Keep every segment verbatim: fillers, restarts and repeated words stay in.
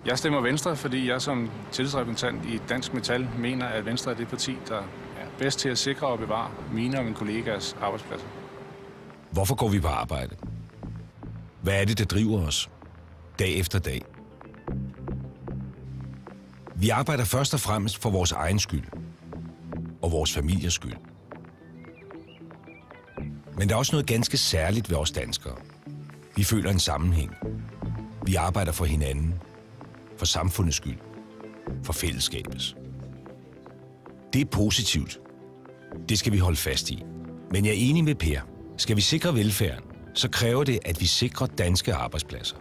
Jeg stemmer Venstre, fordi jeg som tillidsrepræsentant i Dansk Metal mener, at Venstre er det parti, der er bedst til at sikre og bevare mine og mine kollegaers arbejdspladser. Hvorfor går vi på arbejde? Hvad er det, der driver os dag efter dag? Vi arbejder først og fremmest for vores egen skyld og vores familiers skyld. Men der er også noget ganske særligt ved os danskere. Vi føler en sammenhæng. Vi arbejder for hinanden, for samfundets skyld, for fællesskabets. Det er positivt. Det skal vi holde fast i. Men jeg er enig med Per. Skal vi sikre velfærden, så kræver det, at vi sikrer danske arbejdspladser.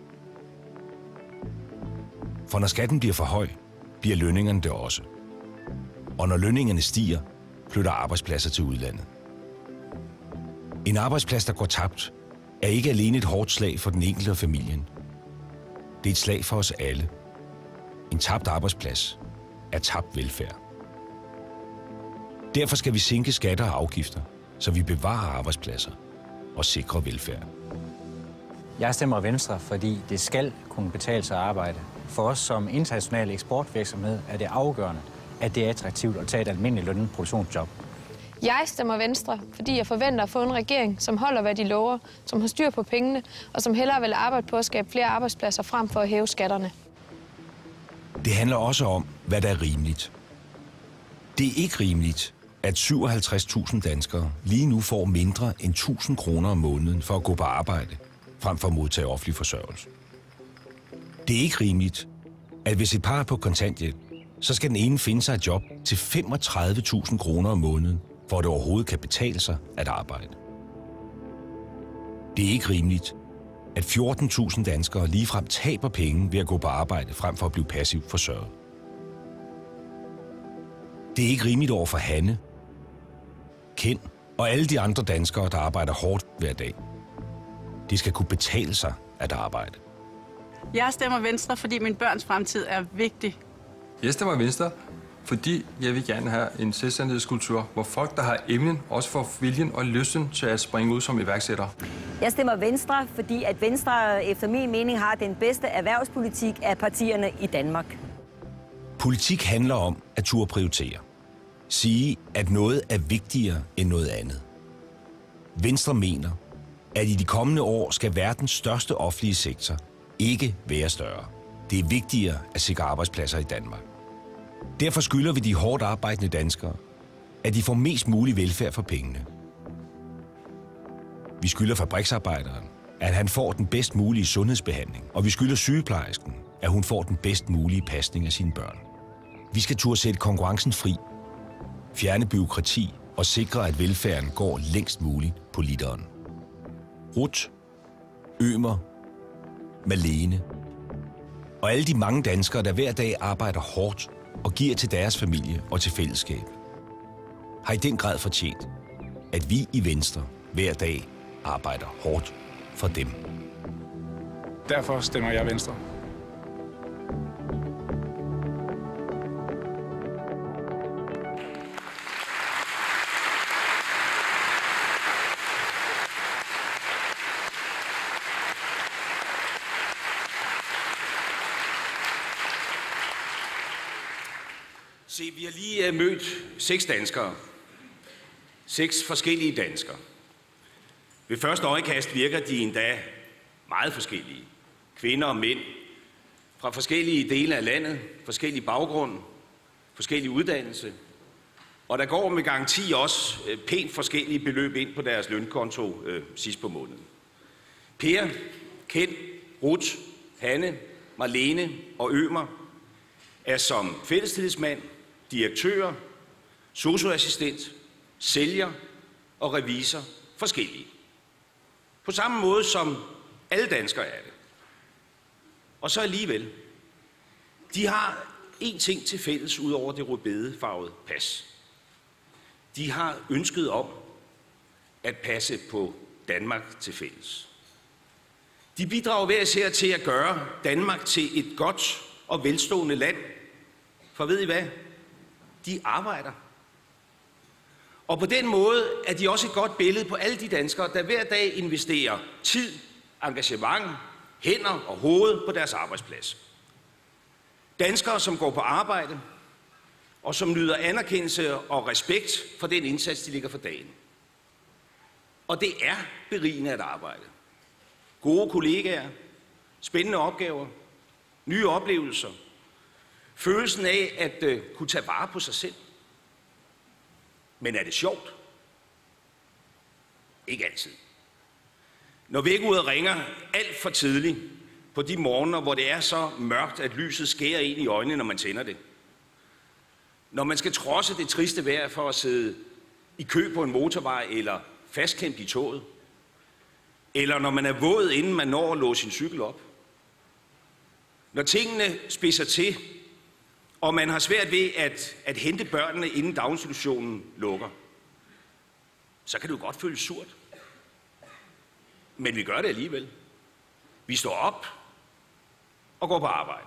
For når skatten bliver for høj, bliver lønningerne det også. Og når lønningerne stiger, flytter arbejdspladser til udlandet. En arbejdsplads, der går tabt, er ikke alene et hårdt slag for den enkelte og familien. Det er et slag for os alle. En tabt arbejdsplads er tabt velfærd. Derfor skal vi sænke skatter og afgifter, så vi bevarer arbejdspladser og sikrer velfærd. Jeg stemmer Venstre, fordi det skal kunne betale sig at arbejde. For os som international eksportvirksomhed er det afgørende, at det er attraktivt at tage et almindeligt lønnet produktionsjob. Jeg stemmer Venstre, fordi jeg forventer at få en regering, som holder, hvad de lover, som har styr på pengene, og som hellere vil arbejde på at skabe flere arbejdspladser frem for at hæve skatterne. Det handler også om, hvad der er rimeligt. Det er ikke rimeligt, at syvoghalvtreds tusind danskere lige nu får mindre end tusind kroner om måneden for at gå på arbejde, frem for at modtage offentlig forsørgelse. Det er ikke rimeligt, at hvis et par er på kontanthjælp, så skal den ene finde sig et job til femogtredive tusind kroner om måneden, for at det overhovedet kan betale sig at arbejde. Det er ikke rimeligt, at fjorten tusind danskere ligefrem taber penge ved at gå på arbejde, frem for at blive passivt forsørget. Det er ikke rimeligt over for Hanne, Ken og alle de andre danskere, der arbejder hårdt hver dag. Det skal kunne betale sig at arbejde. Jeg stemmer Venstre, fordi min børns fremtid er vigtig. Jeg stemmer Venstre, fordi jeg vil gerne have en selvstændighedskultur, hvor folk, der har evnen, også får viljen og lysten til at springe ud som iværksættere. Jeg stemmer Venstre, fordi at Venstre efter min mening har den bedste erhvervspolitik af partierne i Danmark. Politik handler om at turde prioritere. Sige, at noget er vigtigere end noget andet. Venstre mener, at i de kommende år skal verdens største offentlige sektor ikke være større. Det er vigtigere at sikre arbejdspladser i Danmark. Derfor skylder vi de hårdt arbejdende danskere, at de får mest mulig velfærd for pengene. Vi skylder fabriksarbejderen, at han får den bedst mulige sundhedsbehandling, og vi skylder sygeplejersken, at hun får den bedst mulige pasning af sine børn. Vi skal turde sætte konkurrencen fri, fjerne bureaukrati og sikre, at velfærden går længst muligt på literen. Ruth, Ømer, Malene og alle de mange danskere, der hver dag arbejder hårdt og giver til deres familie og til fællesskab, har i den grad fortjent, at vi i Venstre hver dag arbejder hårdt for dem. Derfor stemmer jeg Venstre. Se, vi har lige mødt seks danskere. Seks forskellige danskere. Ved første øjekast virker de endda meget forskellige. Kvinder og mænd fra forskellige dele af landet, forskellige baggrunde, forskellige uddannelse. Og der går med garanti også pænt forskellige beløb ind på deres lønkonto øh, sidst på måneden. Per, Ken, Ruth, Hanne, Marlene og Ømer er som fællestillidsmand, direktør, sosu-assistent, sælger og revisor forskellige. På samme måde som alle danskere er det. Og så alligevel. De har én ting til fælles ud over det rødbedefarvede pas. De har ønsket om at passe på Danmark til fælles. De bidrager hver især til at gøre Danmark til et godt og velstående land. For ved I hvad? De arbejder. Og på den måde er de også et godt billede på alle de danskere, der hver dag investerer tid, engagement, hænder og hoved på deres arbejdsplads. Danskere, som går på arbejde, og som nyder anerkendelse og respekt for den indsats, de ligger for dagen. Og det er berigende at arbejde. Gode kollegaer, spændende opgaver, nye oplevelser, følelsen af at uh, kunne tage vare på sig selv. Men er det sjovt? Ikke altid. Når vækkeuret ringer alt for tidligt på de morgener, hvor det er så mørkt, at lyset skærer ind i øjnene, når man tænder det. Når man skal trodse det triste vejr for at sidde i kø på en motorvej eller fastklemt i toget. Eller når man er våd, inden man når at låse sin cykel op. Når tingene spidser til, og man har svært ved at, at hente børnene, inden daginstitutionen lukker, så kan det jo godt føles surt. Men vi gør det alligevel. Vi står op og går på arbejde.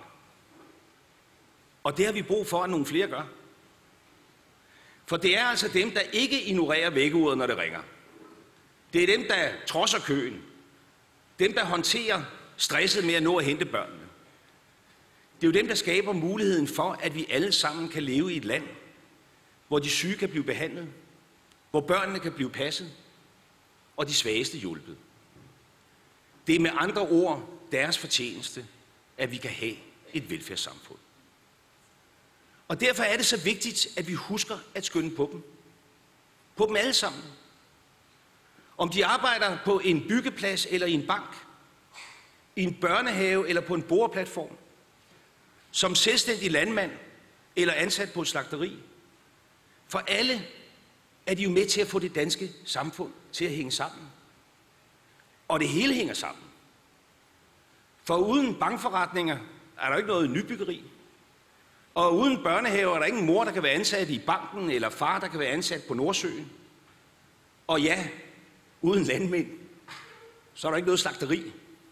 Og det har vi brug for, at nogle flere gør. For det er altså dem, der ikke ignorerer vækkeuret, når det ringer. Det er dem, der trodser køen. Dem, der håndterer stresset med at nå at hente børnene. Det er jo dem, der skaber muligheden for, at vi alle sammen kan leve i et land, hvor de syge kan blive behandlet, hvor børnene kan blive passet, og de svageste hjulpet. Det er med andre ord deres fortjeneste, at vi kan have et velfærdssamfund. Og derfor er det så vigtigt, at vi husker at skynde på dem. På dem alle sammen. Om de arbejder på en byggeplads eller i en bank, i en børnehave eller på en boreplatform, som selvstændig landmand eller ansat på et slagteri. For alle er de jo med til at få det danske samfund til at hænge sammen. Og det hele hænger sammen. For uden bankforretninger er der ikke noget nybyggeri. Og uden børnehaver er der ingen mor, der kan være ansat i banken, eller far, der kan være ansat på Nordsøen. Og ja, uden landmænd, så er der ikke noget slagteri.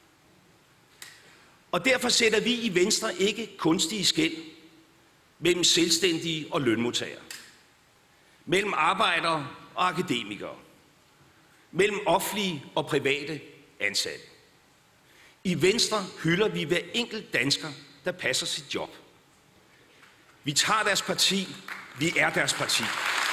Og derfor sætter vi i Venstre ikke kunstige skel mellem selvstændige og lønmodtagere. Mellem arbejdere og akademikere. Mellem offentlige og private ansatte. I Venstre hylder vi hver enkelt dansker, der passer sit job. Vi tager deres parti. Vi er deres parti.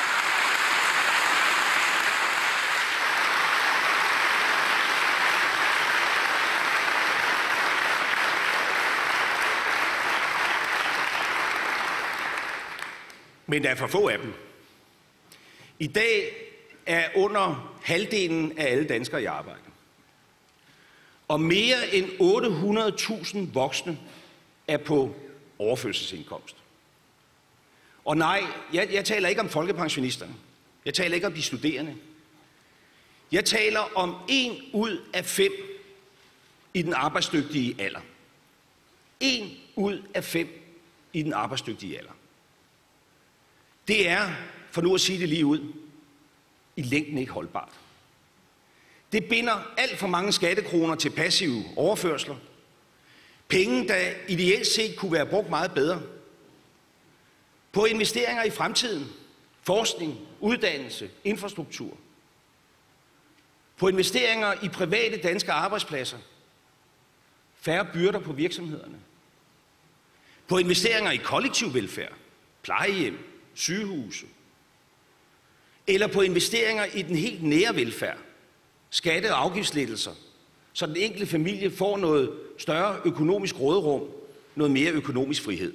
Men der er for få af dem. I dag er under halvdelen af alle danskere i arbejde. Og mere end otte hundrede tusind voksne er på overførselsindkomst. Og nej, jeg, jeg taler ikke om folkepensionisterne. Jeg taler ikke om de studerende. Jeg taler om en ud af fem i den arbejdsdygtige alder. En ud af fem i den arbejdsdygtige alder. Det er, for nu at sige det lige ud, i længden ikke holdbart. Det binder alt for mange skattekroner til passive overførsler. Penge, der ideelt set kunne være brugt meget bedre. På investeringer i fremtiden, forskning, uddannelse, infrastruktur. På investeringer i private danske arbejdspladser. Færre byrder på virksomhederne. På investeringer i kollektiv velfærd, plejehjem, sygehuse. Eller på investeringer i den helt nære velfærd. Skatte- og afgiftslettelser, så den enkelte familie får noget større økonomisk råderum, noget mere økonomisk frihed.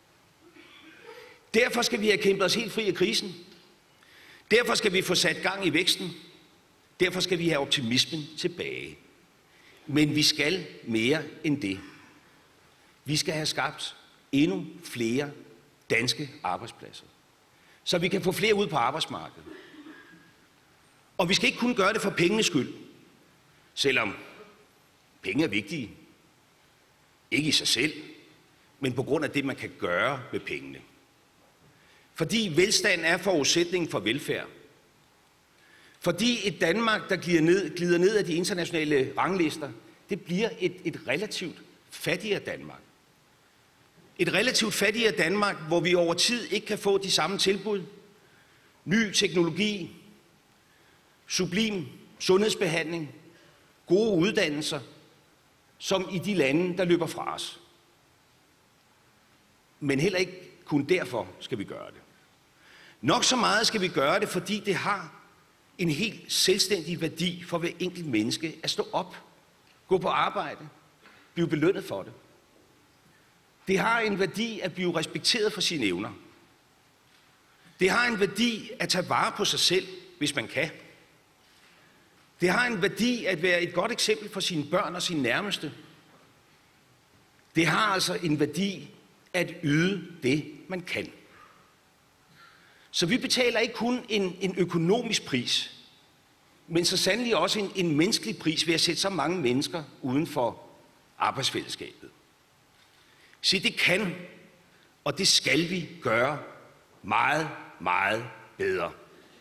Derfor skal vi have kæmpet os helt fri af krisen. Derfor skal vi få sat gang i væksten. Derfor skal vi have optimismen tilbage. Men vi skal mere end det. Vi skal have skabt endnu flere danske arbejdspladser, så vi kan få flere ud på arbejdsmarkedet. Og vi skal ikke kun gøre det for pengenes skyld, selvom penge er vigtige. Ikke i sig selv, men på grund af det, man kan gøre med pengene. Fordi velstand er forudsætningen for velfærd. Fordi et Danmark, der glider ned, glider ned af de internationale ranglister, det bliver et, et relativt fattigere Danmark. Et relativt fattigere Danmark, hvor vi over tid ikke kan få de samme tilbud. Ny teknologi, sublim sundhedsbehandling, gode uddannelser, som i de lande, der løber fra os. Men heller ikke kun derfor skal vi gøre det. Nok så meget skal vi gøre det, fordi det har en helt selvstændig værdi for hver enkelt menneske at stå op, gå på arbejde, blive belønnet for det. Det har en værdi at blive respekteret for sine evner. Det har en værdi at tage vare på sig selv, hvis man kan. Det har en værdi at være et godt eksempel for sine børn og sine nærmeste. Det har altså en værdi at yde det, man kan. Så vi betaler ikke kun en, en økonomisk pris, men så sandelig også en, en menneskelig pris ved at sætte så mange mennesker uden for arbejdsfællesskabet. Så det kan, og det skal vi gøre meget, meget bedre.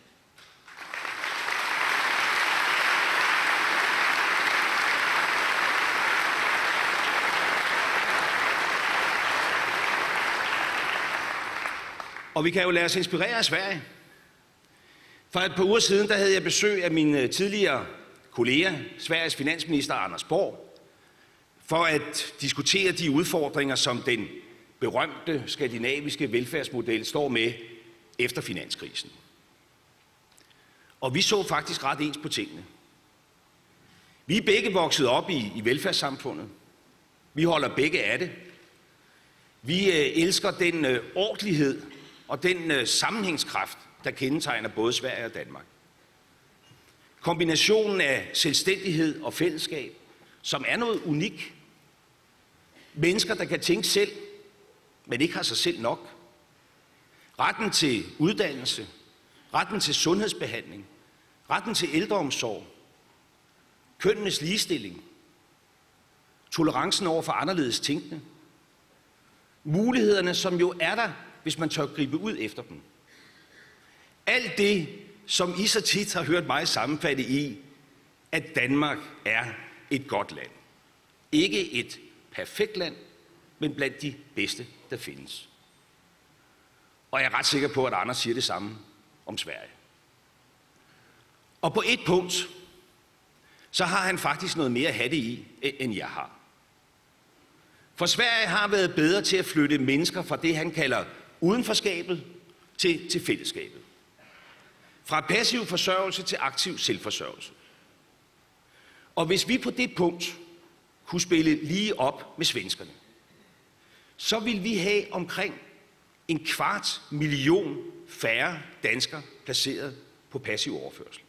Og vi kan jo lade os inspirere af Sverige. For et par uger siden, der havde jeg besøg af min tidligere kollega, Sveriges finansminister Anders Borg, for at diskutere de udfordringer, som den berømte skandinaviske velfærdsmodel står med efter finanskrisen. Og vi så faktisk ret ens på tingene. Vi er begge vokset op i, i velfærdssamfundet. Vi holder begge af det. Vi øh, elsker den øh, ordentlighed og den øh, sammenhængskraft, der kendetegner både Sverige og Danmark. Kombinationen af selvstændighed og fællesskab, som er noget unikt. Mennesker, der kan tænke selv, men ikke har sig selv nok. Retten til uddannelse, retten til sundhedsbehandling, retten til ældreomsorg, kønnenes ligestilling, tolerancen over for anderledes tænkende, mulighederne, som jo er der, hvis man tør gribe ud efter dem. Alt det, som I så tit har hørt mig sammenfatte i, at Danmark er et godt land. Ikke et perfekt land, men blandt de bedste, der findes. Og jeg er ret sikker på, at Anders siger det samme om Sverige. Og på et punkt, så har han faktisk noget mere at have det i, end jeg har. For Sverige har været bedre til at flytte mennesker fra det, han kalder udenforskabet til, til fællesskabet. Fra passiv forsørgelse til aktiv selvforsørgelse. Og hvis vi på det punkt kunne spille lige op med svenskerne, så vil vi have omkring en kvart million færre danskere placeret på passiv overførsel.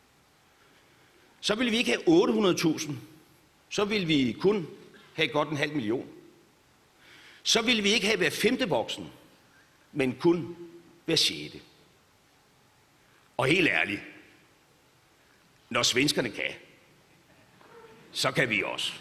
Så vil vi ikke have otte hundrede tusind, så vil vi kun have godt en halv million. Så vil vi ikke have hver femte voksen, men kun hver sjette. Og helt ærligt, når svenskerne kan, så kan vi også.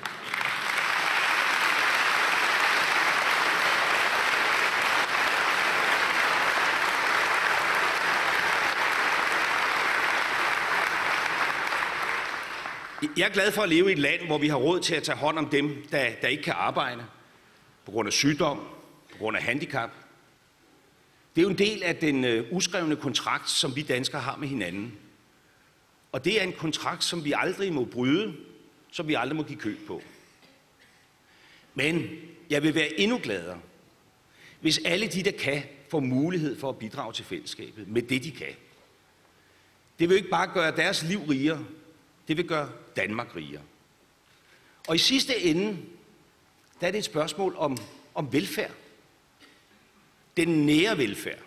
Jeg er glad for at leve i et land, hvor vi har råd til at tage hånd om dem, der, der ikke kan arbejde, på grund af sygdom, på grund af handicap. Det er jo en del af den uh, uskrevne kontrakt, som vi danskere har med hinanden. Og det er en kontrakt, som vi aldrig må bryde, som vi aldrig må give køb på. Men jeg vil være endnu gladere, hvis alle de, der kan, får mulighed for at bidrage til fællesskabet med det, de kan. Det vil ikke bare gøre deres liv rigere, det vil gøre Danmark rigere. Og i sidste ende, der er det et spørgsmål om, om velfærd. Den nære velfærd.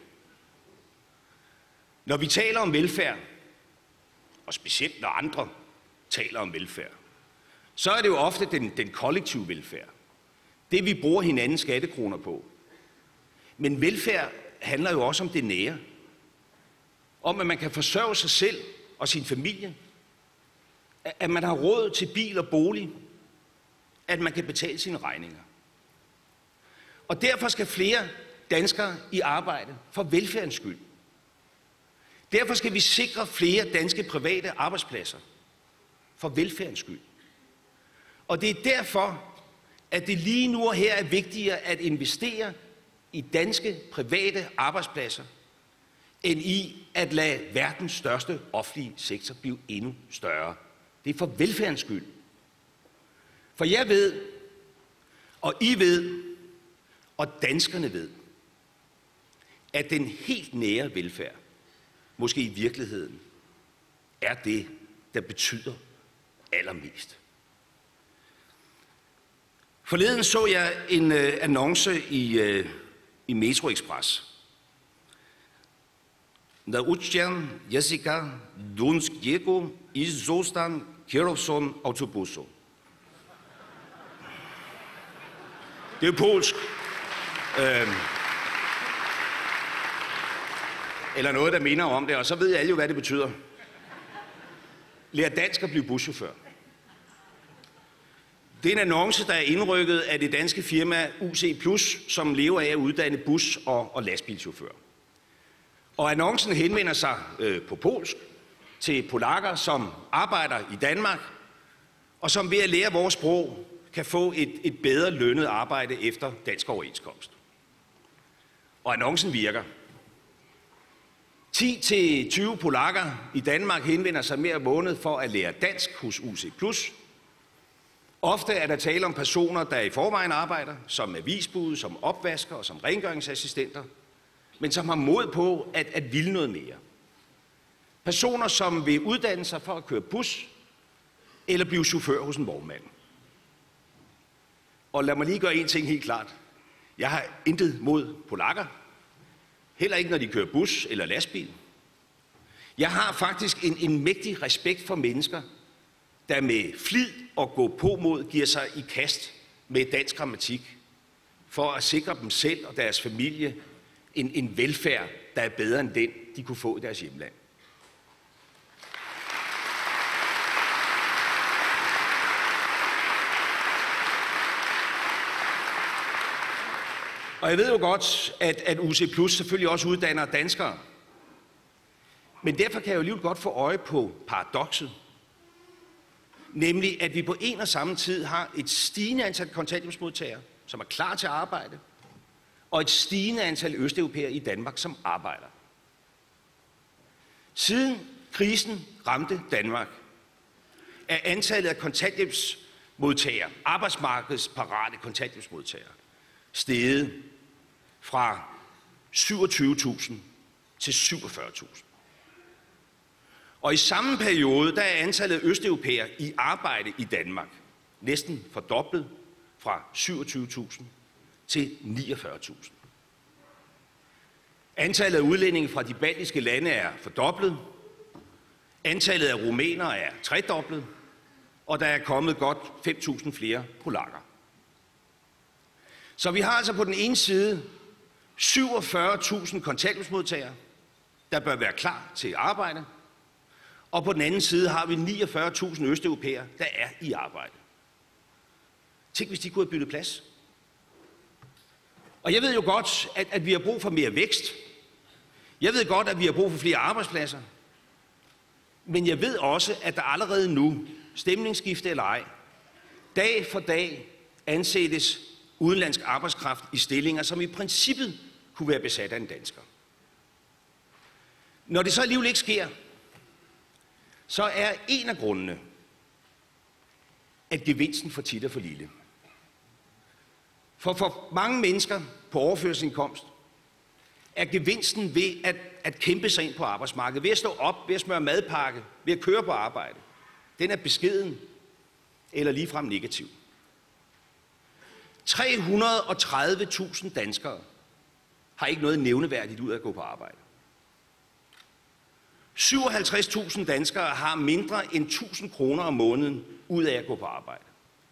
Når vi taler om velfærd, og specielt når andre taler om velfærd, så er det jo ofte den, den kollektive velfærd. Det vi bruger hinandens skattekroner på. Men velfærd handler jo også om det nære. Om at man kan forsørge sig selv og sin familie. At man har råd til bil og bolig. At man kan betale sine regninger. Og derfor skal flere danskere i arbejde for velfærdens skyld. Derfor skal vi sikre flere danske private arbejdspladser for velfærdens skyld. Og det er derfor, at det lige nu og her er vigtigere at investere i danske private arbejdspladser, end i at lade verdens største offentlige sektor blive endnu større. Det er for velfærdens skyld. For jeg ved, og I ved, og danskerne ved, at den helt nære velfærd måske i virkeligheden er det, der betyder allermest. Forleden så jeg en øh, annonce i, øh, i Metro Express. Nauczycian Jessica Dunskiego i zostan kierowcą autobusu. Det er jo polsk. Øhm. Eller noget, der minder om det, og så ved alle jo, hvad det betyder. Lær dansk at blive buschauffør. Det er en annonce, der er indrykket af det danske firma U C plus, som lever af at uddanne bus- og, og lastbilchauffører. Og annoncen henvender sig øh, på polsk til polakker, som arbejder i Danmark, og som ved at lære vores sprog kan få et, et bedre lønnet arbejde efter dansk overenskomst. Og annoncen virker. ti til tyve polakker i Danmark henvender sig mere måned for at lære dansk hos U C plus. Ofte er der tale om personer, der i forvejen arbejder, som avisbud, som opvasker og som rengøringsassistenter, men som har mod på at, at ville noget mere. Personer, som vil uddanne sig for at køre bus eller blive chauffør hos en vognmand. Og lad mig lige gøre en ting helt klart. Jeg har intet mod polakker. Heller ikke, når de kører bus eller lastbil. Jeg har faktisk en, en mægtig respekt for mennesker, der med flid og gå på mod giver sig i kast med dansk grammatik, for at sikre dem selv og deres familie en, en velfærd, der er bedre end den, de kunne få i deres hjemland. Og jeg ved jo godt, at, at U C plus selvfølgelig også uddanner danskere. Men derfor kan jeg jo alligevel godt få øje på paradokset. Nemlig, at vi på en og samme tid har et stigende antal kontanthjælpsmodtagere, som er klar til at arbejde, og et stigende antal østeuropæere i Danmark, som arbejder. Siden krisen ramte Danmark, er antallet af kontanthjælpsmodtagere, arbejdsmarkedsparate kontanthjælpsmodtagere, steget fra syvogtyve tusind til syvogfyrre tusind. Og i samme periode, der er antallet af østeuropæere i arbejde i Danmark næsten fordoblet fra syvogtyve tusind til niogfyrre tusind. Antallet af udlændinge fra de baltiske lande er fordoblet. Antallet af rumænere er tredoblet. Og der er kommet godt fem tusind flere polakker. Så vi har altså på den ene side syvogfyrre tusind kontanthjælpsmodtagere, der bør være klar til arbejde. Og på den anden side har vi niogfyrre tusind østeuropæere, der er i arbejde. Tænk, hvis de kunne have byttet plads. Og jeg ved jo godt, at, at vi har brug for mere vækst. Jeg ved godt, at vi har brug for flere arbejdspladser. Men jeg ved også, at der allerede nu, stemningsskifte eller ej, dag for dag ansættes udenlandsk arbejdskraft i stillinger, som i princippet kunne være besat af en dansker. Når det så alligevel ikke sker, så er en af grundene, at gevinsten for tit er for lille. For for mange mennesker på overførselsindkomst er gevinsten ved at, at kæmpe sig ind på arbejdsmarkedet, ved at stå op, ved at smøre madpakke, ved at køre på arbejde. Den er beskeden eller ligefrem negativ. tre hundrede og tredive tusind danskere har ikke noget nævneværdigt ud af at gå på arbejde. syvoghalvtreds tusind danskere har mindre end tusind kroner om måneden ud af at gå på arbejde.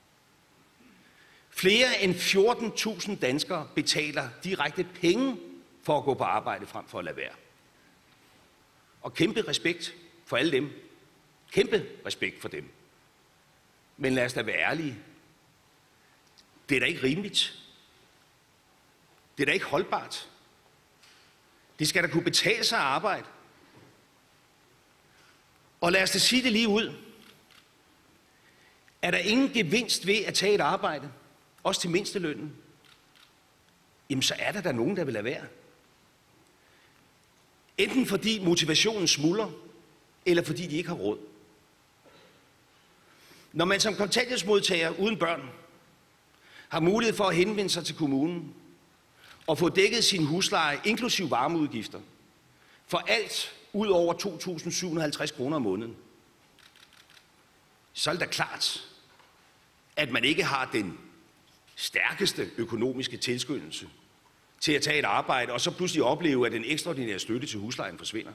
Flere end fjorten tusind danskere betaler direkte penge for at gå på arbejde frem for at lade være. Og kæmpe respekt for alle dem. Kæmpe respekt for dem. Men lad os da være ærlige. Det er da ikke rimeligt. Det er da ikke holdbart. Det skal da kunne betale sig at arbejde. Og lad os da sige det lige ud. Er der ingen gevinst ved at tage et arbejde, også til mindstelønnen, jamen så er der da nogen, der vil lade være. Enten fordi motivationen smuldrer, eller fordi de ikke har råd. Når man som kontanthjælpsmodtager uden børn har mulighed for at henvende sig til kommunen og få dækket sin husleje, inklusiv varmeudgifter, for alt ud over to tusind syv hundrede og halvtreds kroner om måneden, så er det da klart, at man ikke har den stærkeste økonomiske tilskyndelse til at tage et arbejde, og så pludselig opleve, at den ekstraordinære støtte til huslejen forsvinder.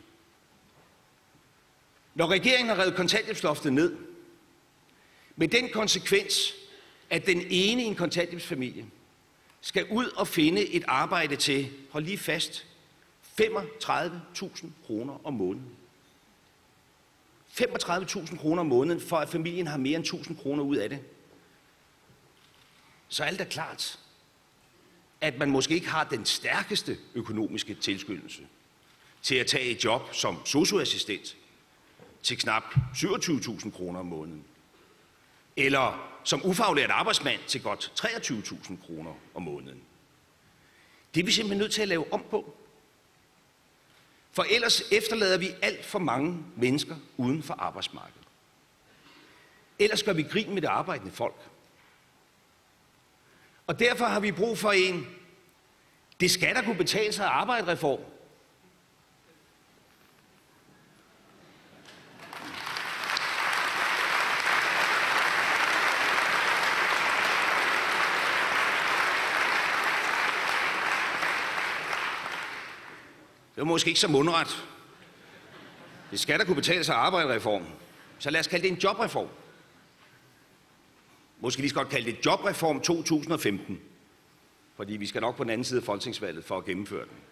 Når regeringen har revet kontanthjælpsloftet ned, med den konsekvens, at den ene i en kontanthjælpsfamilie skal ud og finde et arbejde til, hold lige fast, femogtredive tusind kroner om måneden. femogtredive tusind kroner om måneden, for at familien har mere end tusind kroner ud af det. Så er det da klart, at man måske ikke har den stærkeste økonomiske tilskyndelse til at tage et job som sosu-assistent til knap syvogtyve tusind kroner om måneden, eller som ufaglært arbejdsmand til godt treogtyve tusind kroner om måneden. Det er vi simpelthen nødt til at lave om på. For ellers efterlader vi alt for mange mennesker uden for arbejdsmarkedet. Ellers gør vi grin med det arbejdende folk. Og derfor har vi brug for en, det skal der kunne betale sig at arbejde reform. Det var måske ikke så mundret. Det skal der kunne betale sig at arbejde reform. Så lad os kalde det en jobreform. Måske lige så godt kalde det jobreform to tusind og femten. Fordi vi skal nok på den anden side af folketingsvalget for at gennemføre den.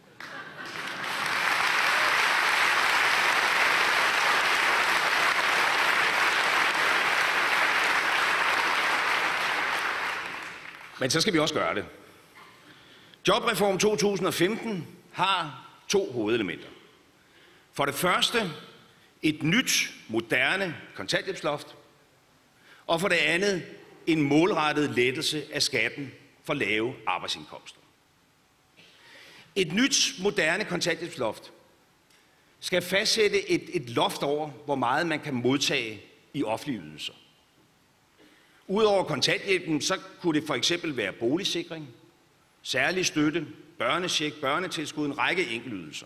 Men så skal vi også gøre det. Jobreform to tusind og femten har to hovedelementer. For det første et nyt, moderne kontanthjælpsloft, og for det andet en målrettet lettelse af skatten for lave arbejdsindkomster. Et nyt, moderne kontanthjælpsloft skal fastsætte et, et loft over, hvor meget man kan modtage i offentlige ydelser. Udover kontanthjælpen, så kunne det for eksempel være boligsikring, særlig støtte, børnecheck, børnetilskud, en række enkeltydelser.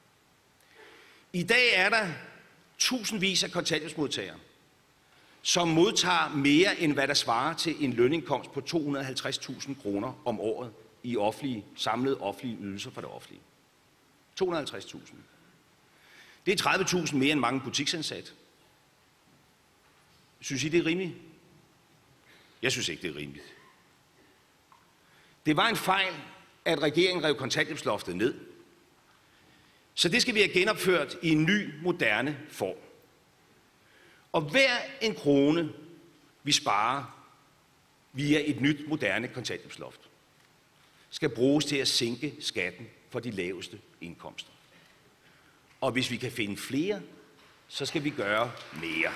I dag er der tusindvis af kontanthjælpsmodtagere, som modtager mere end hvad der svarer til en lønindkomst på to hundrede og halvtreds tusind kroner om året i offentlige, samlede offentlige ydelser for det offentlige. to hundrede og halvtreds tusind. Det er tredive tusind mere end mange butiksansatte. Synes I, det er rimeligt? Jeg synes ikke, det er rimeligt. Det var en fejl, at regeringen rev kontanthjælpsloftet ned. Så det skal vi have genopført i en ny, moderne form. Og hver en krone, vi sparer via et nyt, moderne kontanthjælpsloft, skal bruges til at sænke skatten for de laveste indkomster. Og hvis vi kan finde flere, så skal vi gøre mere.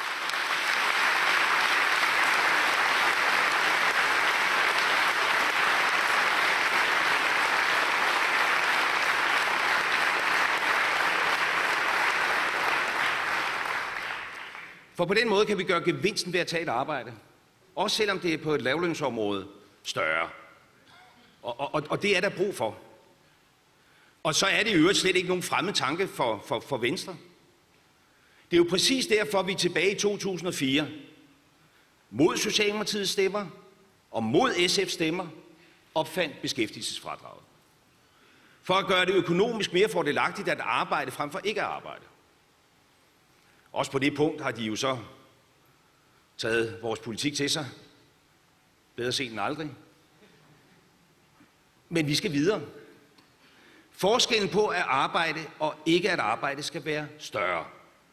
For på den måde kan vi gøre gevinsten ved at tage et arbejde, også selvom det er på et lavlønsområde, større. Og, og, og det er der brug for. Og så er det i øvrigt slet ikke nogen fremmed tanke for, for, for Venstre. Det er jo præcis derfor, vi tilbage i to tusind og fire, mod Socialdemokratiets stemmer og mod S F's stemmer, opfandt beskæftigelsesfradraget. For at gøre det økonomisk mere fordelagtigt at arbejde frem for ikke at arbejde. Også på det punkt har de jo så taget vores politik til sig. Bedre sent end aldrig. Men vi skal videre. Forskellen på at arbejde og ikke at arbejde skal være større.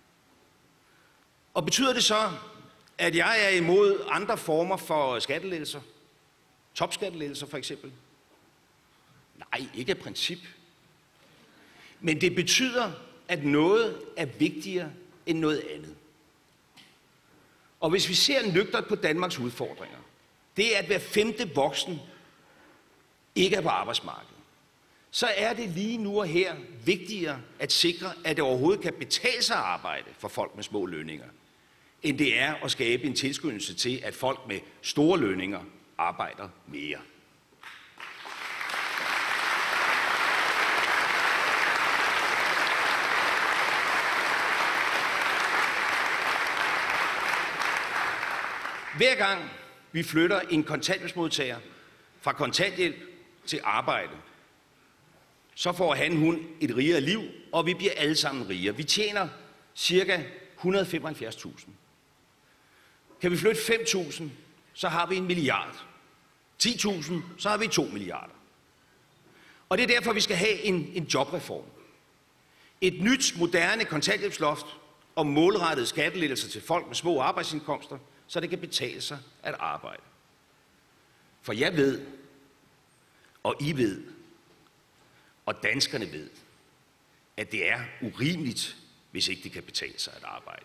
Og betyder det så, at jeg er imod andre former for skattelettelser? Topskattelettelser for eksempel? Nej, ikke af princip. Men det betyder, at noget er vigtigere end noget andet. Og hvis vi ser nøgtert på Danmarks udfordringer, det er, at hver femte voksen ikke er på arbejdsmarkedet, så er det lige nu og her vigtigere at sikre, at det overhovedet kan betale sig at arbejde for folk med små lønninger, end det er at skabe en tilskyndelse til, at folk med store lønninger arbejder mere. Hver gang vi flytter en kontanthjælpsmodtager fra kontanthjælp til arbejde, så får han, hun et rigere liv, og vi bliver alle sammen rigere. Vi tjener cirka et hundrede og femoghalvfjerds tusind. Kan vi flytte fem tusind, så har vi en milliard. ti tusind, så har vi to milliarder. Og det er derfor, vi skal have en, en jobreform. Et nyt, moderne kontanthjælpsloft og målrettede skattelettelser til folk med små arbejdsindkomster, så det kan betale sig at arbejde. For jeg ved, og I ved, og danskerne ved, at det er urimeligt, hvis ikke det kan betale sig at arbejde.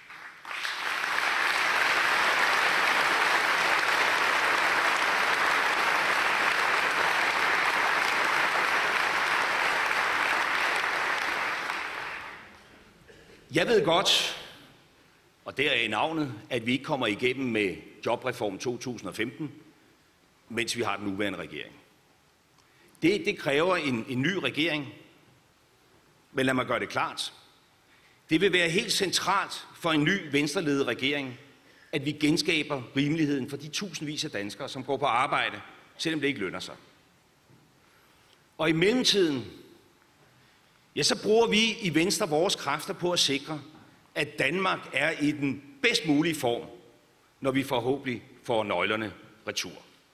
Jeg ved godt, og der er i navnet, at vi ikke kommer igennem med jobreform to tusind og femten, mens vi har den nuværende regering. Det, det kræver en, en ny regering, men lad mig gøre det klart. Det vil være helt centralt for en ny venstreledet regering, at vi genskaber rimeligheden for de tusindvis af danskere, som går på arbejde, selvom det ikke lønner sig. Og i mellemtiden, ja, så bruger vi i Venstre vores kræfter på at sikre, at Danmark er i den bedst mulige form, når vi forhåbentlig får nøglerne retur.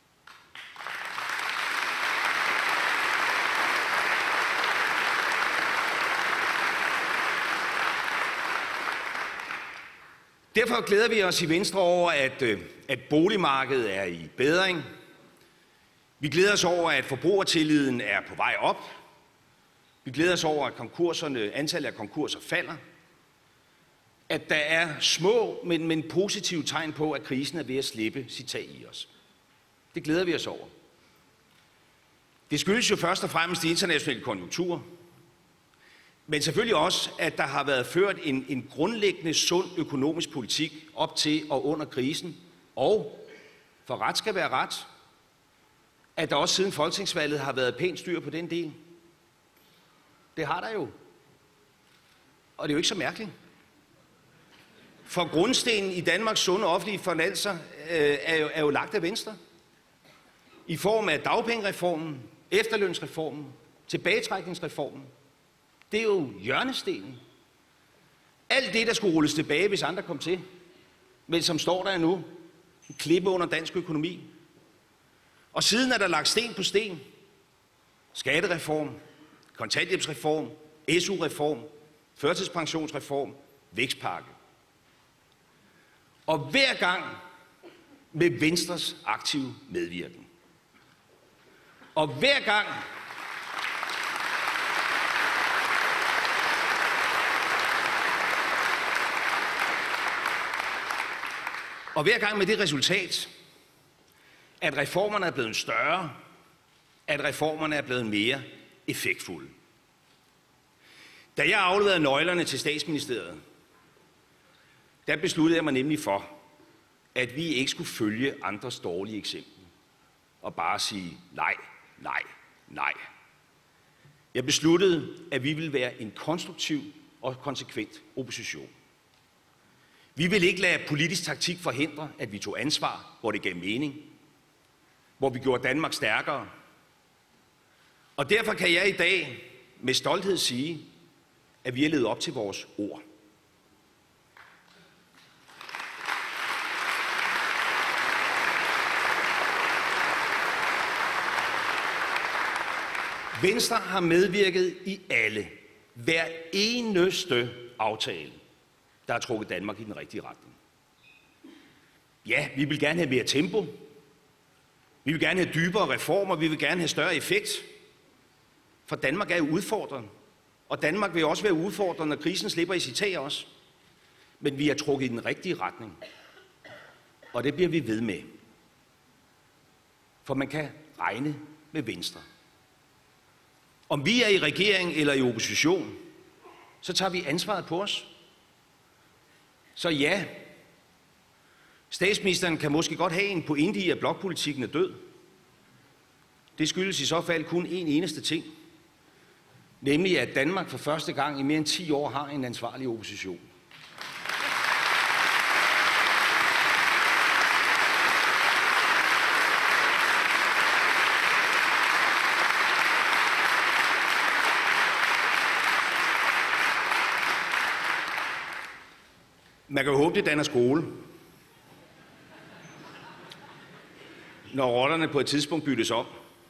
Derfor glæder vi os i Venstre over, at, at boligmarkedet er i bedring. Vi glæder os over, at forbrugertilliden er på vej op. Vi glæder os over, at konkurserne, antallet af konkurser falder. At der er små, men, men positive tegn på, at krisen er ved at slippe sit tag i os. Det glæder vi os over. Det skyldes jo først og fremmest de internationale konjunkturer. Men selvfølgelig også, at der har været ført en, en grundlæggende sund økonomisk politik op til og under krisen. Og, for ret skal være ret, at der også siden folketingsvalget har været pænt styr på den del. Det har der jo. Og det er jo ikke så mærkeligt. For grundstenen i Danmarks sunde offentlige finanser øh, er, jo, er jo lagt af Venstre. I form af dagpengereformen, efterlønsreformen, tilbagetrækningsreformen. Det er jo hjørnestenen. Alt det, der skulle rulles tilbage, hvis andre kom til, men som står der nu, en klippe under dansk økonomi. Og siden er der lagt sten på sten. Skattereform, kontanthjælpsreform, S U-reform, førtidspensionsreform, vækstpakke. Og hver gang med Venstres aktive medvirken. Og hver gang Og hver gang med det resultat, at reformerne er blevet større, at reformerne er blevet mere effektfulde. Da jeg afleverede nøglerne til Statsministeriet, der besluttede jeg mig nemlig for, at vi ikke skulle følge andres dårlige eksempler og bare sige nej, nej, nej. Jeg besluttede, at vi ville være en konstruktiv og konsekvent opposition. Vi vil ikke lade politisk taktik forhindre, at vi tog ansvar, hvor det gav mening, hvor vi gjorde Danmark stærkere. Og derfor kan jeg i dag med stolthed sige, at vi har levet op til vores ord. Venstre har medvirket i alle, hver eneste aftale, der har trukket Danmark i den rigtige retning. Ja, vi vil gerne have mere tempo. Vi vil gerne have dybere reformer. Vi vil gerne have større effekt. For Danmark er jo udfordrende. Og Danmark vil også være udfordrende, når krisen slipper i sit tag også. Men vi har trukket i den rigtige retning. Og det bliver vi ved med. For man kan regne med Venstre. Om vi er i regering eller i opposition, så tager vi ansvaret på os. Så ja, statsministeren kan måske godt have en pointe i, at blokpolitikken er død. Det skyldes i så fald kun en eneste ting. Nemlig at Danmark for første gang i mere end ti år har en ansvarlig opposition. Man kan jo håbe, det danner skole. Når rollerne på et tidspunkt byttes om.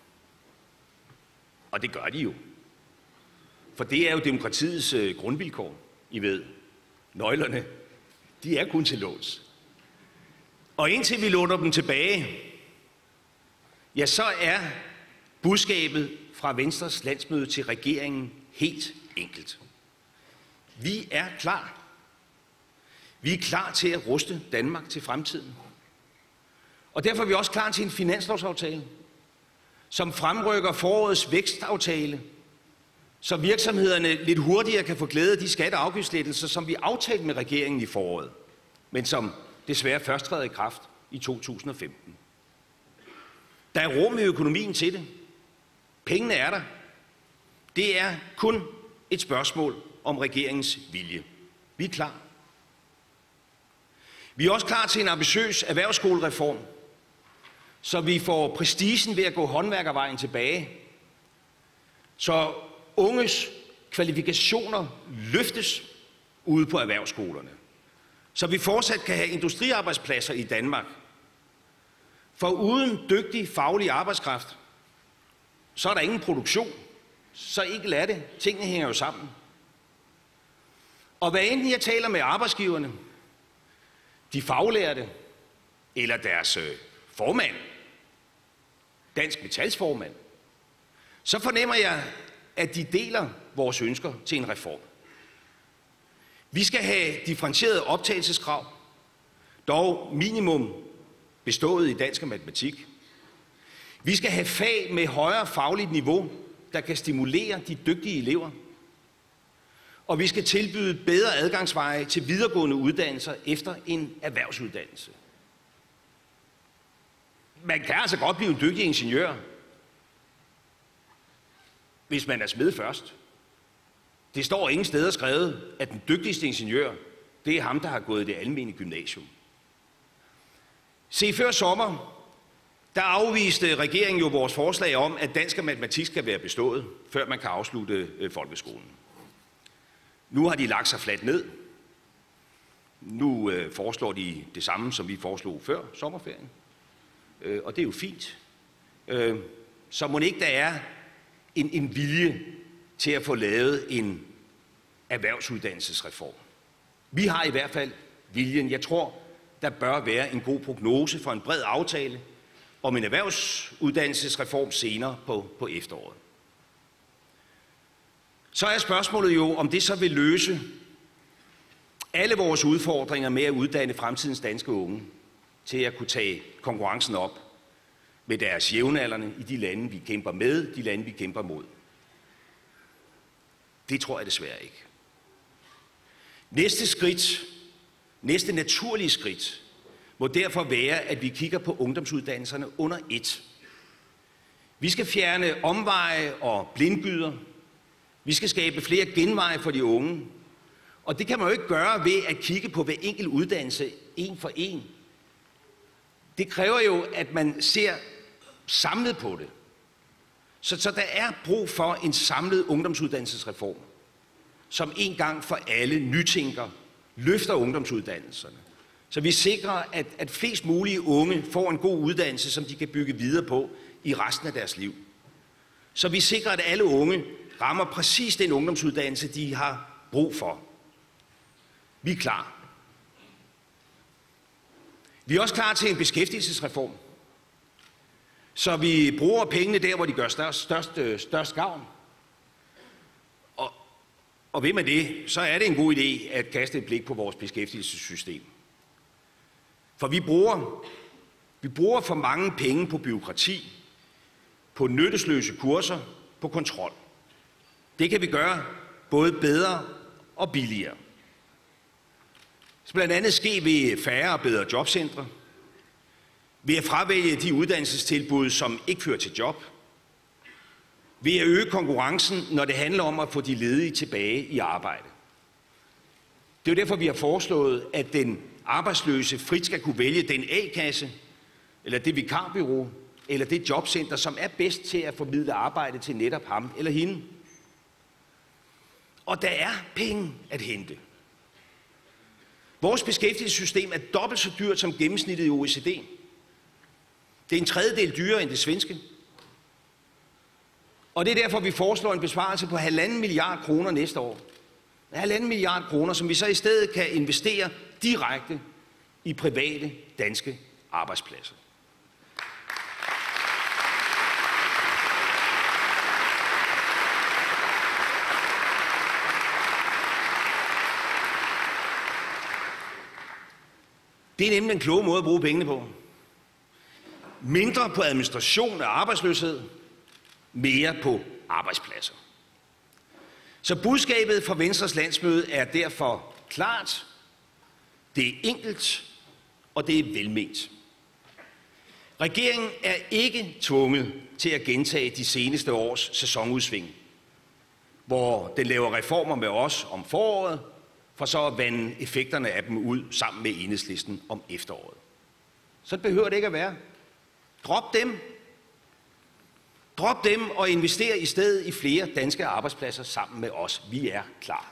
Og det gør de jo. For det er jo demokratiets øh, grundvilkår, I ved. Nøglerne, de er kun til låns. Og indtil vi låner dem tilbage, ja, så er budskabet fra Venstres landsmøde til regeringen helt enkelt. Vi er klar. Vi er klar til at ruste Danmark til fremtiden. Og derfor er vi også klar til en finanslovsaftale, som fremrykker forårets vækstaftale, så virksomhederne lidt hurtigere kan få glæde af de skatte- og afgiftslettelser, som vi aftalte med regeringen i foråret, men som desværre først træder i kraft i to tusind og femten. Der er rum i økonomien til det. Pengene er der. Det er kun et spørgsmål om regeringens vilje. Vi er klar. Vi er også klar til en ambitiøs erhvervsskolereform, så vi får prestigen ved at gå håndværkervejen tilbage, så unges kvalifikationer løftes ude på erhvervsskolerne, så vi fortsat kan have industriarbejdspladser i Danmark. For uden dygtig faglig arbejdskraft, så er der ingen produktion. Så ikke er det. Tingene hænger jo sammen. Og hvad enten jeg taler med arbejdsgiverne, de faglærte eller deres øh, formand, Dansk Metals formand, så fornemmer jeg, at de deler vores ønsker til en reform. Vi skal have differentieret optagelseskrav, dog minimum bestået i dansk og matematik. Vi skal have fag med højere fagligt niveau, der kan stimulere de dygtige elever. Og vi skal tilbyde bedre adgangsveje til videregående uddannelser efter en erhvervsuddannelse. Man kan altså godt blive en dygtig ingeniør, hvis man er smed først. Det står ingen steder skrevet, at den dygtigste ingeniør, det er ham, der har gået i det almene gymnasium. Se, før sommer, der afviste regeringen jo vores forslag om, at dansk og matematik skal være bestået, før man kan afslutte øh, folkeskolen. Nu har de lagt sig fladt ned. Nu øh, foreslår de det samme, som vi foreslog før sommerferien. Øh, og det er jo fint. Øh, så må ikke der er en, en vilje til at få lavet en erhvervsuddannelsesreform. Vi har i hvert fald viljen. Jeg tror, der bør være en god prognose for en bred aftale om en erhvervsuddannelsesreform senere på, på efteråret. Så er spørgsmålet jo, om det så vil løse alle vores udfordringer med at uddanne fremtidens danske unge til at kunne tage konkurrencen op med deres jævnaldrende i de lande, vi kæmper med, de lande, vi kæmper mod. Det tror jeg desværre ikke. Næste skridt, næste naturlige skridt, må derfor være, at vi kigger på ungdomsuddannelserne under et. Vi skal fjerne omveje og blindgyder. Vi skal skabe flere genveje for de unge. Og det kan man jo ikke gøre ved at kigge på hver enkelt uddannelse en for en. Det kræver jo, at man ser samlet på det. Så, så der er brug for en samlet ungdomsuddannelsesreform, som en gang for alle nytænker, løfter ungdomsuddannelserne. Så vi sikrer, at, at flest mulige unge får en god uddannelse, som de kan bygge videre på i resten af deres liv. Så vi sikrer, at alle unge rammer præcis den ungdomsuddannelse, de har brug for. Vi er klar. Vi er også klar til en beskæftigelsesreform, så vi bruger pengene der, hvor de gør størst, størst, størst gavn. Og, og ved med det, så er det en god idé at kaste et blik på vores beskæftigelsessystem. For vi bruger, vi bruger for mange penge på bureaukrati, på nyttesløse kurser, på kontrol. Det kan vi gøre både bedre og billigere. Det skal blandt andet ske ved færre og bedre jobcentre, ved at fravælge de uddannelsestilbud, som ikke fører til job, ved at øge konkurrencen, når det handler om at få de ledige tilbage i arbejde. Det er jo derfor, vi har foreslået, at den arbejdsløse frit skal kunne vælge den A-kasse, eller det vikarbyrå, eller det jobcenter, som er bedst til at formidle arbejde til netop ham eller hende. Og der er penge at hente. Vores beskæftigelsessystem er dobbelt så dyrt som gennemsnittet i O E C D. Det er en tredjedel dyrere end det svenske. Og det er derfor, vi foreslår en besparelse på halvanden milliard kroner næste år. Halvanden milliard kroner, som vi så i stedet kan investere direkte i private danske arbejdspladser. Det er nemlig en klog måde at bruge pengene på. Mindre på administration af arbejdsløshed, mere på arbejdspladser. Så budskabet fra Venstres landsmøde er derfor klart, det er enkelt, og det er velment. Regeringen er ikke tvunget til at gentage de seneste års sæsonudsving, hvor den laver reformer med os om foråret, for så at vande effekterne af dem ud sammen med Enhedslisten om efteråret. Så behøver det ikke at være. Drop dem. Drop dem og invester i stedet i flere danske arbejdspladser sammen med os. Vi er klar.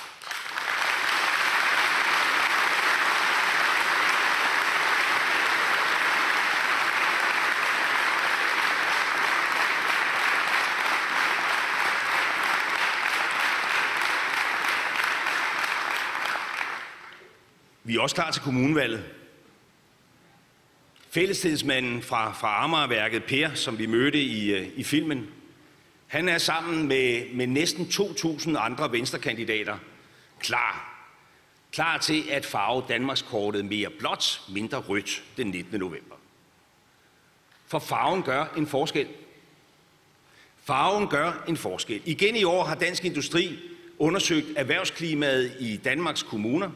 Vi er også klar til kommunevalget. Fællestillidsmanden fra, fra Amagerværket, Per, som vi mødte i, i filmen, han er sammen med, med næsten to tusind andre venstrekandidater klar. Klar til at farve Danmarkskortet mere blåt, mindre rødt den nittende november. For farven gør en forskel. Farven gør en forskel. Igen i år har Dansk Industri undersøgt erhvervsklimaet i Danmarks kommuner.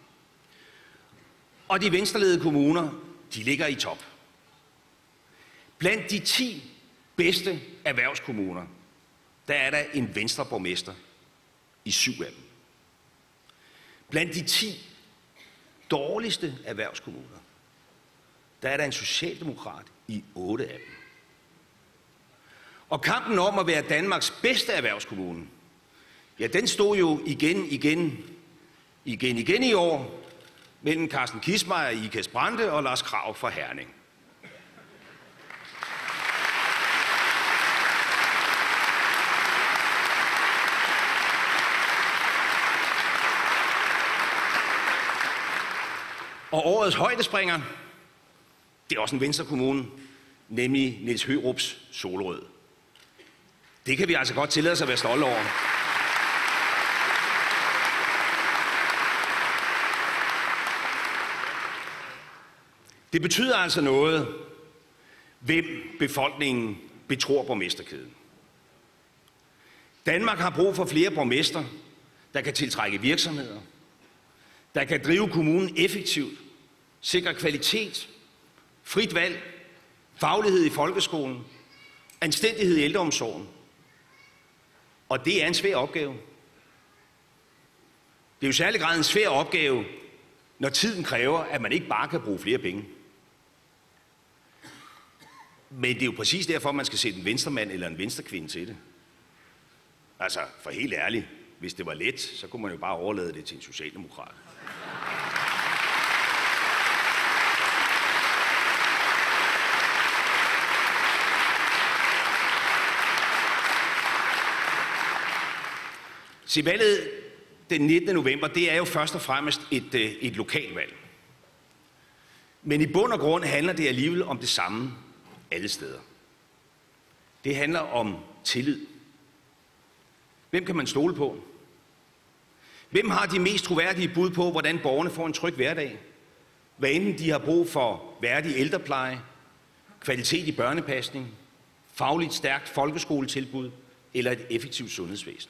Og de venstreledede kommuner, de ligger i top. Blandt de ti bedste erhvervskommuner, der er der en venstreborgmester i syv af dem. Blandt de ti dårligste erhvervskommuner, der er der en socialdemokrat i otte af dem. Og kampen om at være Danmarks bedste erhvervskommune, ja, den stod jo igen, igen, igen, igen i år, mellem Carsten Kissmeyer i Ikast Brande og Lars Krag fra Herning. Og årets højdespringer, det er også en venstrekommune, nemlig Niels Hørups Solrød. Det kan vi altså godt tillade os at være stolte over. Det betyder altså noget, hvem befolkningen betror borgmesterkæden. Danmark har brug for flere borgmester, der kan tiltrække virksomheder, der kan drive kommunen effektivt, sikre kvalitet, frit valg, faglighed i folkeskolen, anstændighed i ældreomsorgen. Og det er en svær opgave. Det er jo særlig grad en svær opgave, når tiden kræver, at man ikke bare kan bruge flere penge. Men det er jo præcis derfor, man skal sætte en venstremand eller en venstrekvinde til det. Altså, for helt ærligt, hvis det var let, så kunne man jo bare overlade det til en socialdemokrat. Se, valget den nittende november, det er jo først og fremmest et, et lokalvalg. Men i bund og grund handler det alligevel om det samme alle steder. Det handler om tillid. Hvem kan man stole på? Hvem har de mest troværdige bud på, hvordan borgerne får en tryg hverdag? Hvad enten de har brug for værdig ældrepleje, kvalitet i børnepasning, fagligt stærkt folkeskoletilbud eller et effektivt sundhedsvæsen.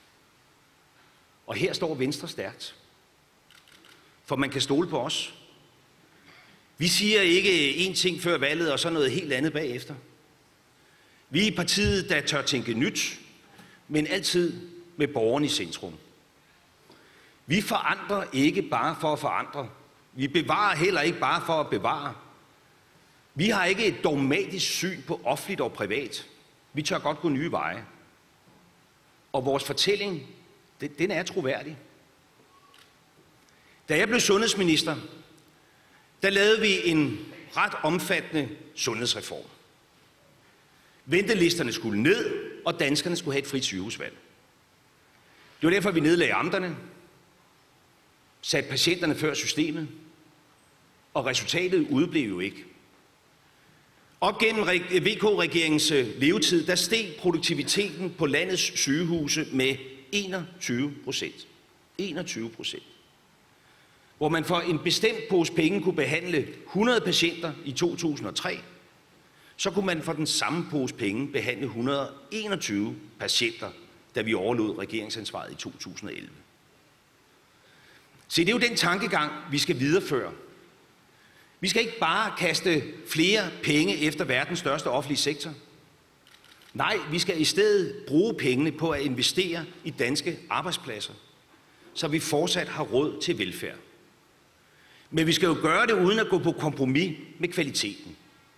Og her står Venstre stærkt. For man kan stole på os. Vi siger ikke én ting før valget, og så noget helt andet bagefter. Vi er partiet, der tør tænke nyt, men altid med borgeren i centrum. Vi forandrer ikke bare for at forandre. Vi bevarer heller ikke bare for at bevare. Vi har ikke et dogmatisk syn på offentligt og privat. Vi tør godt gå nye veje. Og vores fortælling, den er troværdig. Da jeg blev sundhedsminister, der lavede vi en ret omfattende sundhedsreform. Ventelisterne skulle ned, og danskerne skulle have et frit sygehusvalg. Det var derfor, vi nedlagde amterne, satte patienterne før systemet, og resultatet udeblev jo ikke. Op gennem V K-regeringens levetid, der steg produktiviteten på landets sygehuse med enogtyve procent. enogtyve procent. Hvor man for en bestemt pose penge kunne behandle hundrede patienter i to tusind og tre, så kunne man for den samme pose penge behandle et hundrede og enogtyve patienter, da vi overlod regeringsansvaret i to tusind og elleve. Så det er jo den tankegang, vi skal videreføre. Vi skal ikke bare kaste flere penge efter verdens største offentlige sektor. Nej, vi skal i stedet bruge pengene på at investere i danske arbejdspladser, så vi fortsat har råd til velfærd. Men vi skal jo gøre det uden at gå på kompromis med kvaliteten.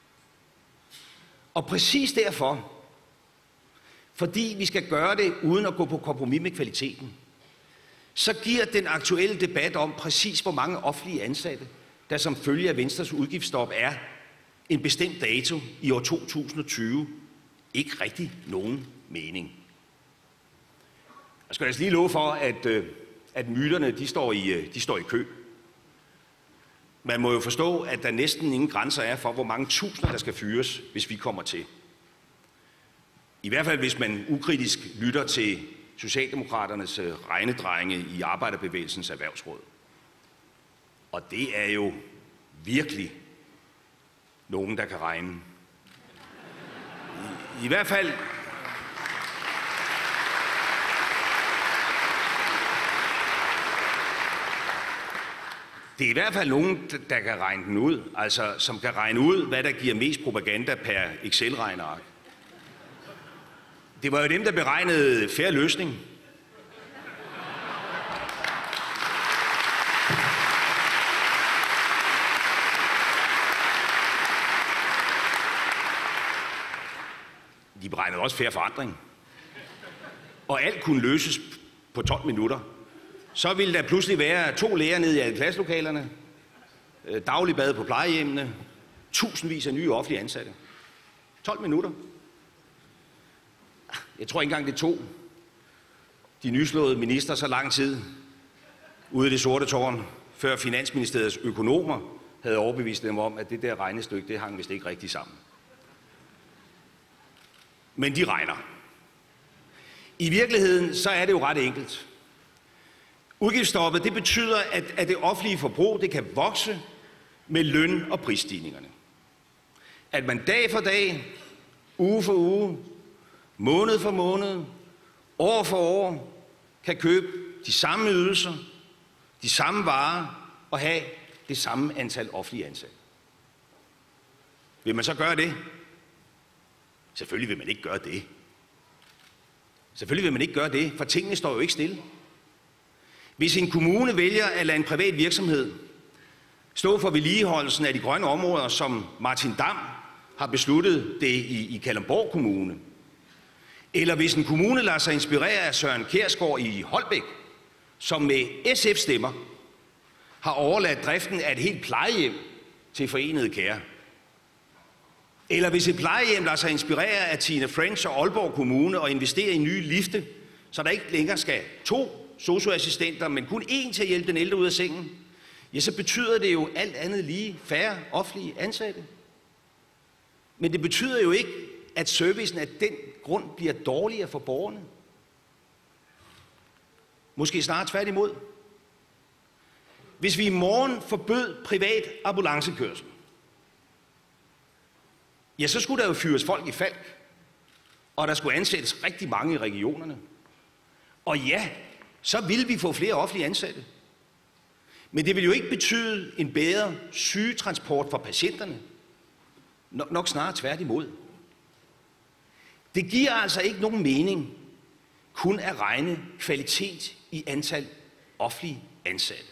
Og præcis derfor, fordi vi skal gøre det uden at gå på kompromis med kvaliteten, så giver den aktuelle debat om præcis hvor mange offentlige ansatte, der som følge af Venstres udgiftsstop er en bestemt dato i år to tusind og tyve, ikke rigtig nogen mening. Jeg skal altså lige love for, at, at myterne de står, i, de står i kø. Man må jo forstå, at der næsten ingen grænser er for, hvor mange tusinder, der skal fyres, hvis vi kommer til. I hvert fald, hvis man ukritisk lytter til Socialdemokraternes regnedrenge i Arbejderbevægelsens Erhvervsråd. Og det er jo virkelig nogen, der kan regne. I, i hvert fald... Det er i hvert fald nogen, der kan regne den ud, altså som kan regne ud, hvad der giver mest propaganda per Excel-regneark. Det var jo dem, der beregnede fair løsning. De beregnede også fair forandring. Og alt kunne løses på tolv minutter. Så ville der pludselig være to læger nede i alle klasselokalerne, daglig bad på plejehjemmene, tusindvis af nye offentlige ansatte. tolv minutter. Jeg tror ikke engang, det tog de nyslåede minister så lang tid ude i det sorte tårn, før Finansministeriets økonomer havde overbevist dem om, at det der regnestykke, det hang vist ikke rigtig sammen. Men de regner. I virkeligheden, så er det jo ret enkelt. Udgiftsstoppet, det betyder, at, at det offentlige forbrug, det kan vokse med løn- og prisstigningerne. At man dag for dag, uge for uge, måned for måned, år for år, kan købe de samme ydelser, de samme varer og have det samme antal offentlige ansatte. Vil man så gøre det? Selvfølgelig vil man ikke gøre det. Selvfølgelig vil man ikke gøre det, for tingene står jo ikke stille. Hvis en kommune vælger at lade en privat virksomhed stå for vedligeholdelsen af de grønne områder, som Martin Dam har besluttet det i, i Kalundborg Kommune, eller hvis en kommune lader sig inspirere af Søren Kjærsgaard i Holbæk, som med S F-stemmer har overladt driften af et helt plejehjem til Forenede Kære, eller hvis et plejehjem lader sig inspirere af Tina French og Aalborg Kommune og investere i nye lifte, så der ikke længere skal to sosu-assistenter, men kun én til at hjælpe den ældre ud af sengen, ja, så betyder det jo alt andet lige færre offentlige ansatte. Men det betyder jo ikke, at servicen af den grund bliver dårligere for borgerne. Måske snarere tværtimod. Hvis vi i morgen forbød privat ambulancekørsel, ja, så skulle der jo fyres folk i Falck, og der skulle ansættes rigtig mange i regionerne. Og ja, så ville vi få flere offentlige ansatte. Men det vil jo ikke betyde en bedre sygetransport for patienterne. Nok snarere tværtimod. Det giver altså ikke nogen mening kun at regne kvalitet i antal offentlige ansatte.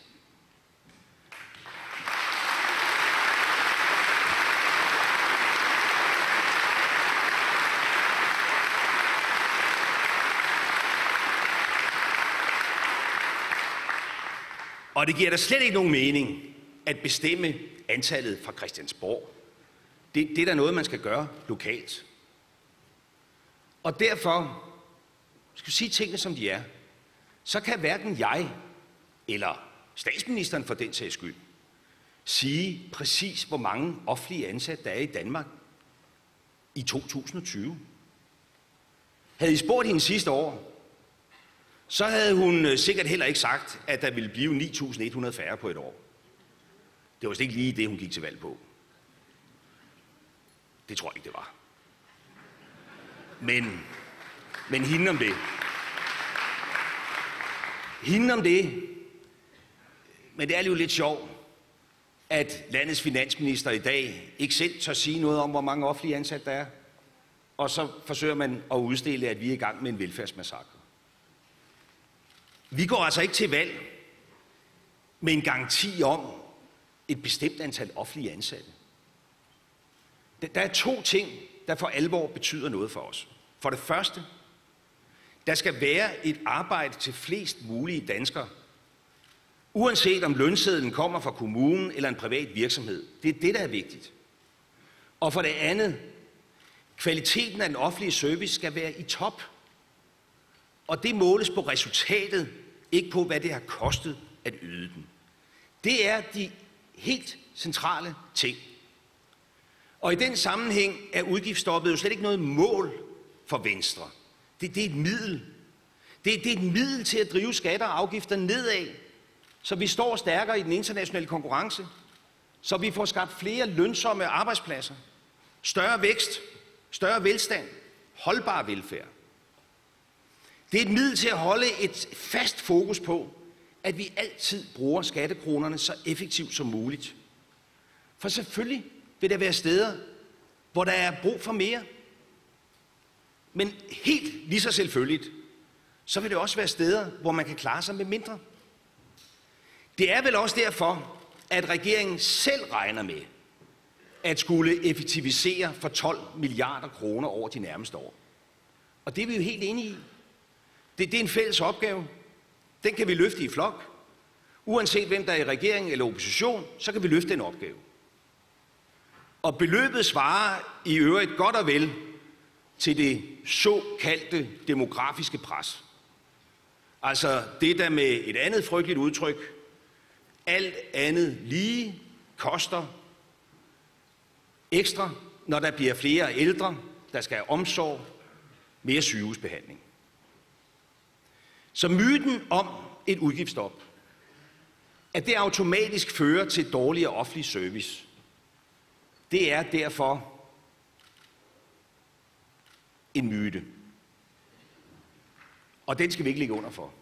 Og Og det giver da slet ikke nogen mening at bestemme antallet fra Christiansborg. Det, det er da noget, man skal gøre lokalt. Og derfor, skal vi sige tingene som de er, så kan hverken jeg eller statsministeren for den sags skyld sige præcis, hvor mange offentlige ansatte der er i Danmark i to tusind og tyve. Havde I spurgt hende sidste år, så havde hun sikkert heller ikke sagt, at der ville blive ni tusind et hundrede færre på et år. Det var slet ikke lige det, hun gik til valg på. Det tror jeg ikke, det var. Men, men hende om det. Hende om det. Men det er jo lidt sjovt, at landets finansminister i dag ikke selv tør sige noget om, hvor mange offentlige ansatte der er. Og så forsøger man at udstille, at vi er i gang med en velfærdsmassakre. Vi går altså ikke til valg med en garanti om et bestemt antal offentlige ansatte. Der er to ting, der for alvor betyder noget for os. For det første, der skal være et arbejde til flest mulige danskere, uanset om lønsedlen kommer fra kommunen eller en privat virksomhed. Det er det, der er vigtigt. Og for det andet, kvaliteten af den offentlige service skal være i top. Og det måles på resultatet, ikke på, hvad det har kostet at yde den. Det er de helt centrale ting. Og i den sammenhæng er udgiftsstoppet jo slet ikke noget mål for Venstre. Det, det er et middel. Det, det er et middel til at drive skatter og afgifter nedad, så vi står stærkere i den internationale konkurrence, så vi får skabt flere lønsomme arbejdspladser, større vækst, større velstand, holdbar velfærd. Det er et middel til at holde et fast fokus på, at vi altid bruger skattekronerne så effektivt som muligt. For selvfølgelig vil der være steder, hvor der er brug for mere. Men helt lige så selvfølgeligt, så vil det også være steder, hvor man kan klare sig med mindre. Det er vel også derfor, at regeringen selv regner med at skulle effektivisere for tolv milliarder kroner over de nærmeste år. Og det er vi jo helt enige i. Det, det er en fælles opgave. Den kan vi løfte i flok. Uanset hvem der er i regering eller opposition, så kan vi løfte den opgave. Og beløbet svarer i øvrigt godt og vel til det såkaldte demografiske pres. Altså det, der med et andet frygteligt udtryk, alt andet lige koster ekstra, når der bliver flere ældre, der skal have omsorg, mere sygehusbehandling. Så myten om et udgiftsstop, at det automatisk fører til dårligere offentlig service, det er derfor en myte. Og den skal vi ikke ligge under for.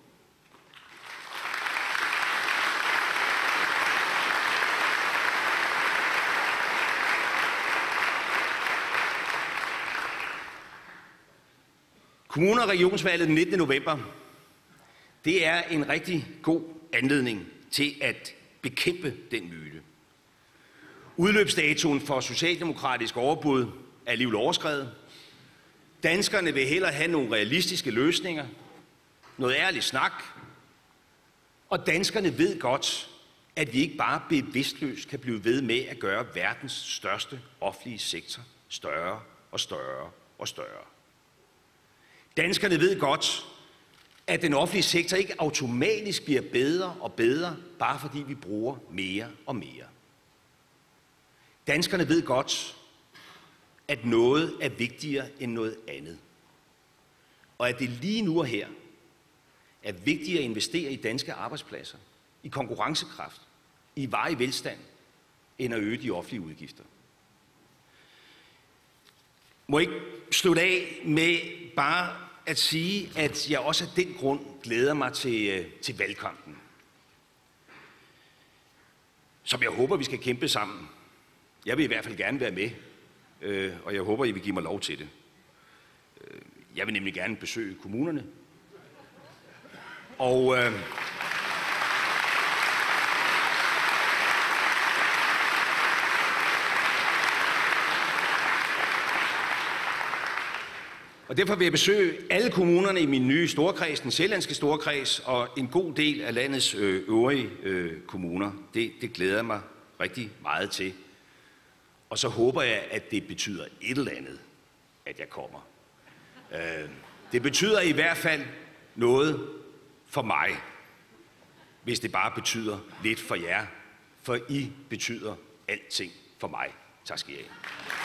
Kommune- og regionsvalget den nittende november, det er en rigtig god anledning til at bekæmpe den myte. Udløbsdatoen for socialdemokratisk overbud er alligevel overskredet. Danskerne vil hellere have nogle realistiske løsninger, noget ærlig snak. Og danskerne ved godt, at vi ikke bare bevidstløst kan blive ved med at gøre verdens største offentlige sektor større og større og større. Danskerne ved godt, at den offentlige sektor ikke automatisk bliver bedre og bedre, bare fordi vi bruger mere og mere. Danskerne ved godt, at noget er vigtigere end noget andet. Og at det lige nu og her er vigtigere at investere i danske arbejdspladser, i konkurrencekraft, i varig velstand, end at øge de offentlige udgifter. Må jeg ikke slutte af med bare at sige, at jeg også af den grund glæder mig til, til valgkampen, som jeg håber, vi skal kæmpe sammen. Jeg vil i hvert fald gerne være med, øh, og jeg håber, I vil give mig lov til det. Jeg vil nemlig gerne besøge kommunerne. Og øh, Og derfor vil jeg besøge alle kommunerne i min nye storkreds, den sjællandske storkreds, og en god del af landets øh, øvrige øh, kommuner. Det, det glæder jeg mig rigtig meget til. Og så håber jeg, at det betyder et eller andet, at jeg kommer. Øh, det betyder i hvert fald noget for mig, hvis det bare betyder lidt for jer. For I betyder alting for mig. Tak skal I have.